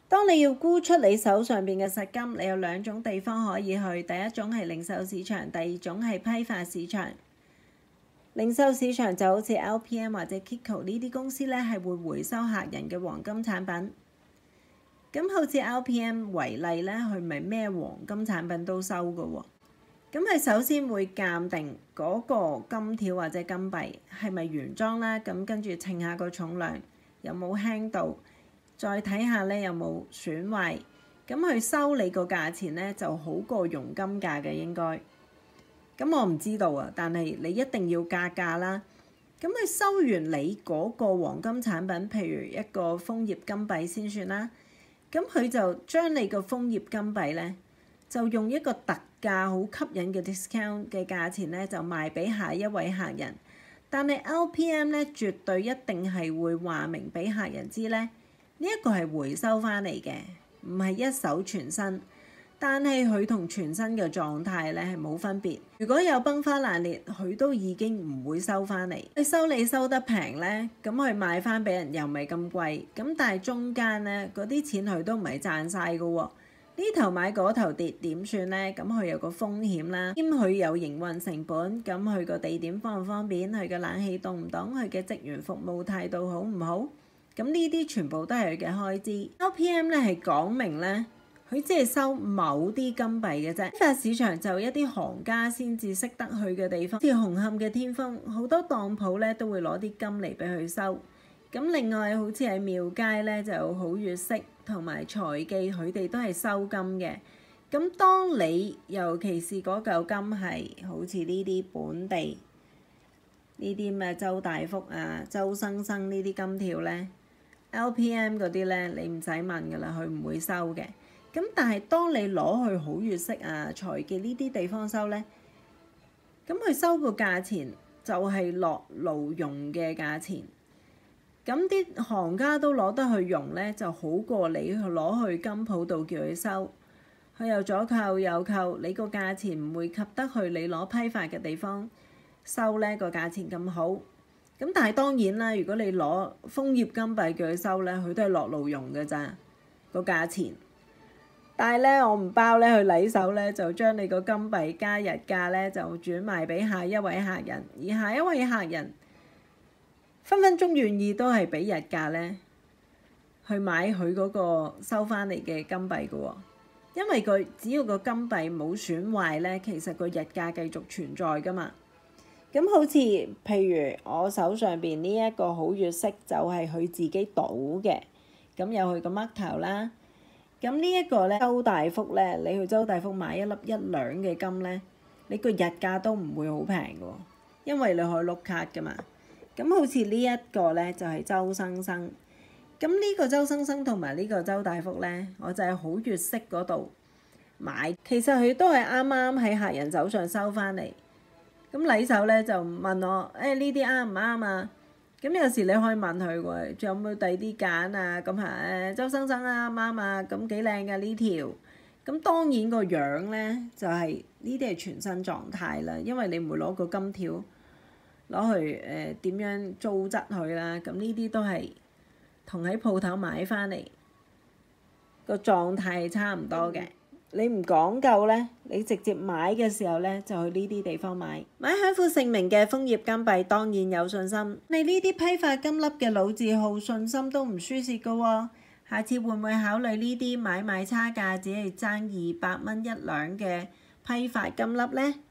當你要沽出你手上邊嘅實金，你有兩種地方可以去。第一種係零售市場，第二種係批發市場。零售市場就好似 LPM 或者 Kiko 呢啲公司咧，係會回收客人嘅黃金產品。咁好似 LPM 為例咧，佢唔係咩黃金產品都收㗎喎。咁佢首先會鑑定嗰個金條或者金幣係咪原裝啦，咁跟住稱下個重量有冇輕到，再睇下咧有冇損壞。咁佢收你個價錢咧就好過用金價嘅應該。咁我唔知道啊，但係你一定要加價啦。咁佢收完你嗰個黃金產品，譬如一個楓葉金幣先算啦。咁佢就將你個楓葉金幣咧，就用一個特價好吸引嘅 discount 嘅價錢咧，就賣俾下一位客人。但係 LPM 咧，絕對一定係會話明俾客人知咧，呢一個係回收翻嚟嘅，唔係一手全新。但係佢同全新嘅狀態咧係冇分別。如果有崩花爛裂，佢都已經唔會收翻嚟。佢收你收得平咧，咁佢賣翻俾人又唔係咁貴。咁但係中間咧嗰啲錢佢都唔係賺晒㗎喎。呢頭買嗰頭跌點算咧？咁佢有個風險啦，兼佢有營運成本。咁佢個地點方唔方便？佢嘅冷氣凍唔凍？佢嘅職員服務態度好唔好？咁呢啲全部都係佢嘅開支。LPM 咧係講明咧。佢只係收某啲金幣嘅啫。批發市場就一啲行家先至識得去嘅地方，好似紅磡嘅天豐，好多當鋪咧都會攞啲金嚟俾佢收。咁另外好似喺廟街咧就有好月式同埋財記，佢哋都係收金嘅。咁當你尤其是嗰嚿金係好似呢啲本地呢啲咩周大福啊、周生生呢啲金條咧 ，LPM 嗰啲咧你唔使問噶啦，佢唔會收嘅。咁但係當你攞去好月式啊、財記呢啲地方收咧，咁佢收個價錢就係落爐用嘅價錢。咁啲行家都攞得去用咧，就好過你攞去金鋪度叫佢收。佢又左扣右扣，你個價錢唔會及得去你攞批發嘅地方收咧個價錢咁好。咁但係當然啦，如果你攞楓葉金幣叫佢收咧，佢都係落爐用嘅咋個價錢。但係咧，我唔包咧，去禮手咧就將你個金幣加日價咧就轉賣俾下一位客人，而下一位客人分分鐘願意都係俾日價咧去買佢嗰個收翻嚟嘅金幣嘅喎，因為佢只要個金幣冇損壞咧，其實個日價繼續存在噶嘛。咁好似譬如我手上邊呢一個好月式就係佢自己倒嘅，咁有佢個嘜頭啦。咁呢一個咧，周大福咧，你去周大福買一粒1兩嘅金咧，你個日價都唔會好平嘅喎，因為你可以碌卡噶嘛。咁好似呢一個咧就係周生生，咁呢個周生生同埋呢個周大福咧，我就係好月式嗰度買，其實佢都係啱啱喺客人手上收翻嚟。咁禮手咧就問我，呢啲啱唔啱啊？咁有時你可以問佢喎，仲有冇第二啲揀啊？咁係周生生啊，啱啊，咁幾靚㗎呢條。咁當然個樣咧就係呢啲係全新狀態啦，因為你唔會攞個金條攞去點樣糟質佢啦。咁呢啲都係同喺鋪頭買翻嚟個狀態係差唔多嘅。你唔講究咧，你直接買嘅時候咧，就去呢啲地方買。買享負盛名嘅楓葉金幣當然有信心。你呢啲批發金粒嘅老字號，信心都唔輸蝕㗎喎。下次會唔會考慮呢啲買賣差價只係爭200蚊1兩嘅批發金粒咧？